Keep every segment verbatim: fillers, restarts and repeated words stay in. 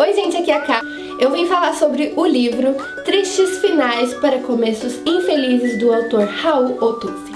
Oi gente, aqui é a Ká. Eu vim falar sobre o livro Tristes Finais para Começos Infelizes, do autor Raul Otusi.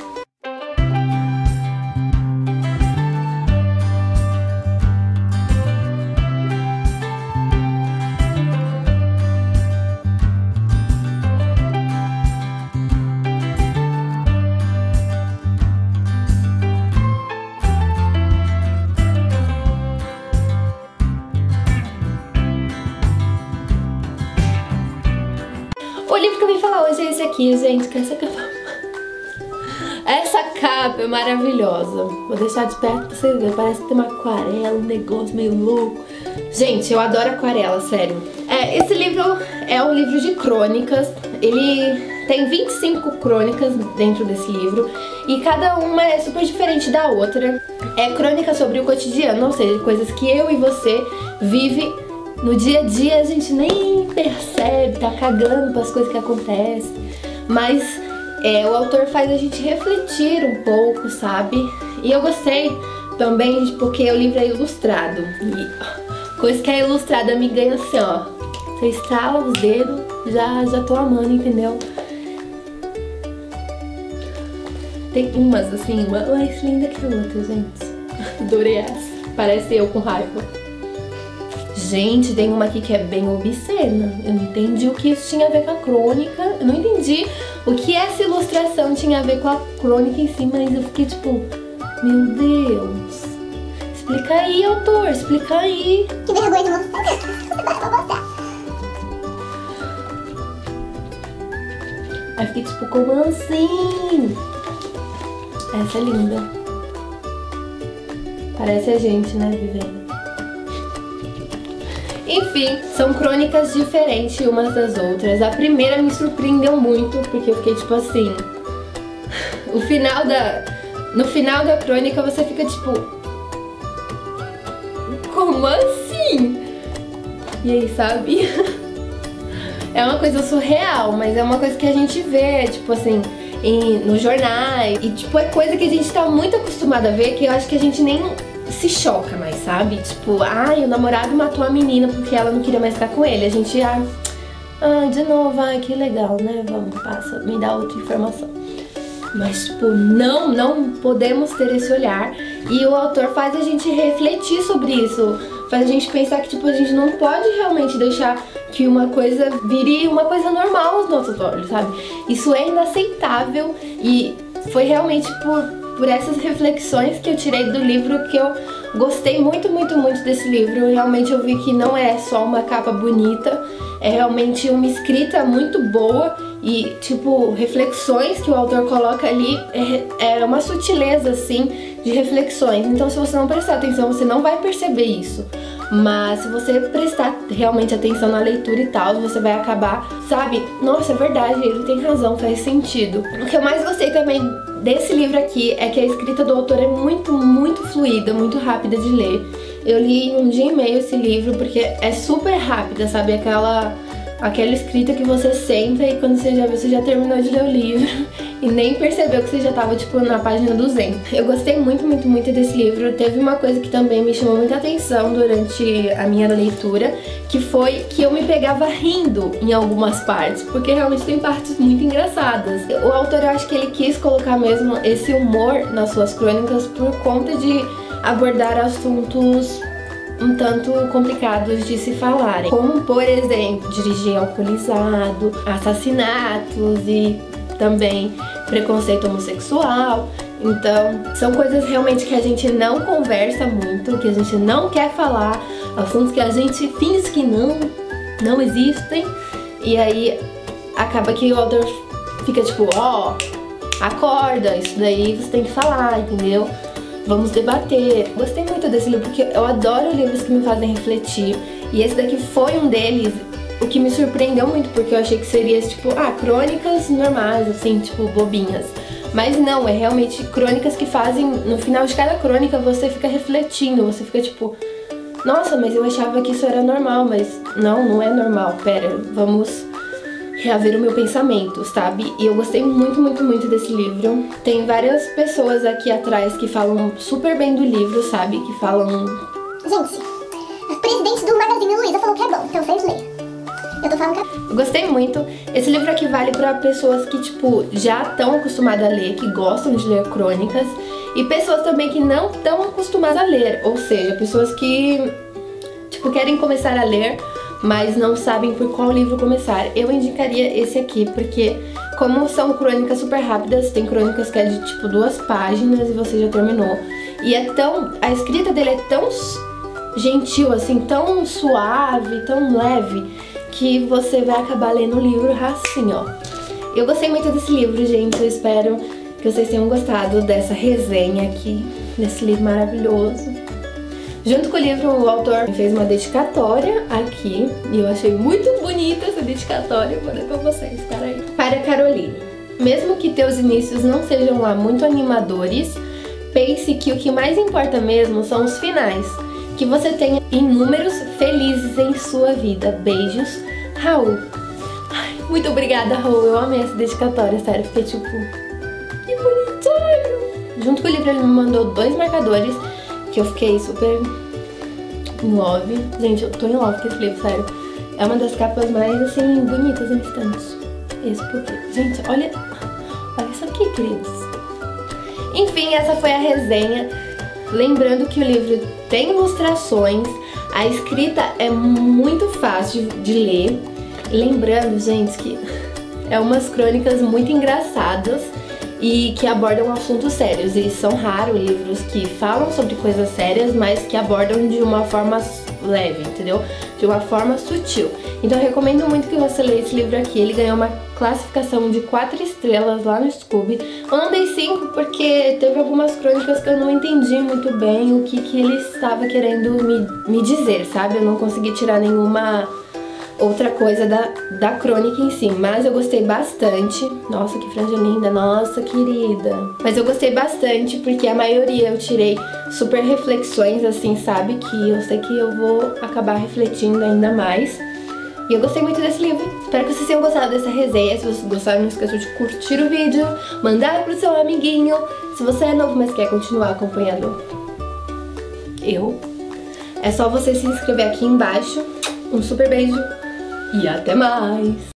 O livro que eu vim falar hoje é esse aqui, gente, que essa capa... Essa capa é maravilhosa. Vou deixar de perto pra vocês verem. Parece que tem uma aquarela, um negócio meio louco. Gente, eu adoro aquarela, sério. É, esse livro é um livro de crônicas. Ele tem vinte e cinco crônicas dentro desse livro. E cada uma é super diferente da outra. É crônica sobre o cotidiano, ou seja, coisas que eu e você vive no dia a dia, a gente nem percebe, tá cagando para as coisas que acontecem, mas é, o autor faz a gente refletir um pouco, sabe? E eu gostei também porque o livro é ilustrado, e coisa que é ilustrada me ganha assim, ó, você estrala os dedos, já, já tô amando, entendeu? Tem umas assim, uma mais linda que a outra, gente. Adorei essa, parece eu com raiva. Gente, tem uma aqui que é bem obscena. Eu não entendi o que isso tinha a ver com a crônica. Eu não entendi o que essa ilustração tinha a ver com a crônica em si, mas eu fiquei tipo, meu Deus. Explica aí, autor, explica aí. Que vergonha de mostrar. Vou mostrar. Aí fiquei tipo, como assim? Essa é linda. Parece a gente, né, vivendo. Enfim, são crônicas diferentes umas das outras. A primeira me surpreendeu muito, porque eu fiquei tipo assim... O final da... No final da crônica você fica tipo... Como assim? E aí, sabe? É uma coisa surreal, mas é uma coisa que a gente vê, tipo assim, em, nos jornais. E tipo, é coisa que a gente tá muito acostumado a ver, que eu acho que a gente nem... se choca mais, sabe? Tipo, ai, o namorado matou a menina porque ela não queria mais ficar com ele. A gente, ai, ai de novo, ai, que legal, né? Vamos, passa, me dá outra informação. Mas, tipo, não, não podemos ter esse olhar. E o autor faz a gente refletir sobre isso. Faz a gente pensar que, tipo, a gente não pode realmente deixar que uma coisa vire uma coisa normal aos nossos olhos, sabe? Isso é inaceitável e foi realmente por... por essas reflexões que eu tirei do livro que eu gostei muito, muito, muito desse livro. Realmente eu vi que não é só uma capa bonita, é realmente uma escrita muito boa e, tipo, reflexões que o autor coloca ali, é, é uma sutileza, assim, de reflexões. Então, se você não prestar atenção, você não vai perceber isso. Mas se você prestar realmente atenção na leitura e tal, você vai acabar, sabe? Nossa, é verdade, ele tem razão, faz sentido. O que eu mais gostei também desse livro aqui é que a escrita do autor é muito, muito fluida, muito rápida de ler. Eu li em um dia e meio esse livro porque é super rápida, sabe? Aquela, aquela escrita que você senta e quando você já viu, você já terminou de ler o livro e nem percebeu que você já tava, tipo, na página duzentos. Eu gostei muito, muito, muito desse livro. Teve uma coisa que também me chamou muita atenção durante a minha leitura, que foi que eu me pegava rindo em algumas partes, porque realmente tem partes muito engraçadas. O autor, eu acho que ele quis colocar mesmo esse humor nas suas crônicas por conta de abordar assuntos um tanto complicados de se falarem, como, por exemplo, dirigir alcoolizado, assassinatos e também preconceito homossexual. Então, são coisas realmente que a gente não conversa muito, que a gente não quer falar, assuntos que a gente finge que não, não existem, e aí acaba que o autor fica tipo, ó, oh, acorda, isso daí você tem que falar, entendeu? Vamos debater. Gostei muito desse livro porque eu adoro livros que me fazem refletir, e esse daqui foi um deles. O que me surpreendeu muito, porque eu achei que seria tipo, ah, crônicas normais, assim, tipo, bobinhas. Mas não, é realmente crônicas que fazem, no final de cada crônica você fica refletindo, você fica tipo, nossa, mas eu achava que isso era normal, mas não, não é normal, pera, vamos reaver o meu pensamento, sabe? E eu gostei muito, muito, muito desse livro. Tem várias pessoas aqui atrás que falam super bem do livro, sabe? Que falam... Gente, a presidente do Magazine Luiza falou que é bom. falo que Eu gostei muito. Esse livro aqui vale pra pessoas que, tipo, já estão acostumadas a ler, que gostam de ler crônicas, e pessoas também que não estão acostumadas a ler, ou seja, pessoas que, tipo, querem começar a ler, mas não sabem por qual livro começar. Eu indicaria esse aqui, porque como são crônicas super rápidas, tem crônicas que é de, tipo, duas páginas e você já terminou. E é tão... a escrita dele é tão gentil, assim, tão suave, tão leve, que você vai acabar lendo o livro assim, ó. Eu gostei muito desse livro, gente. Eu espero que vocês tenham gostado dessa resenha aqui, desse livro maravilhoso. Junto com o livro, o autor fez uma dedicatória aqui, e eu achei muito bonita essa dedicatória. Vou ler pra vocês, peraí. Para Caroline. Mesmo que teus inícios não sejam lá muito animadores, pense que o que mais importa mesmo são os finais. Que você tenha inúmeros felizes em sua vida. Beijos, Raul. Ai, muito obrigada, Raul. Eu amei essa dedicatória, sério. Fiquei tipo... que bonitinho! Junto com o livro, ele me mandou dois marcadores que eu fiquei super em love. Gente, eu tô em love com esse livro, sério. É uma das capas mais, assim, bonitas em instantes. Esse porque... gente, olha... olha isso aqui, queridos. Enfim, essa foi a resenha. Lembrando que o livro tem ilustrações, a escrita é muito fácil de ler. Lembrando, gente, que é umas crônicas muito engraçadas e que abordam assuntos sérios. E são raros livros que falam sobre coisas sérias, mas que abordam de uma forma leve, entendeu? De uma forma sutil. Então eu recomendo muito que você leia esse livro aqui. Ele ganhou uma classificação de quatro estrelas lá no Scooby. Eu não dei cinco porque teve algumas crônicas que eu não entendi muito bem o que, que ele estava querendo me, me dizer, sabe? Eu não consegui tirar nenhuma outra coisa da, da crônica em si, mas eu gostei bastante. Nossa, que franja linda, nossa, querida. Mas eu gostei bastante porque a maioria eu tirei super reflexões, assim, sabe? Que eu sei que eu vou acabar refletindo ainda mais. E eu gostei muito desse livro. Espero que vocês tenham gostado dessa resenha. Se vocês gostaram, não esqueça de curtir o vídeo, mandar pro seu amiguinho. Se você é novo, mas quer continuar acompanhando eu, é só você se inscrever aqui embaixo. Um super beijo e até mais!